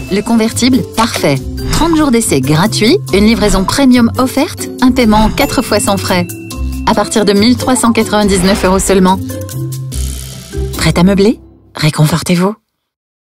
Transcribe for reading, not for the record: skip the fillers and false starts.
le convertible parfait. 30 jours d'essai gratuits, une livraison premium offerte, un paiement 4 fois sans frais. À partir de 1 399 € seulement. Prêt à meubler? Réconfortez-vous.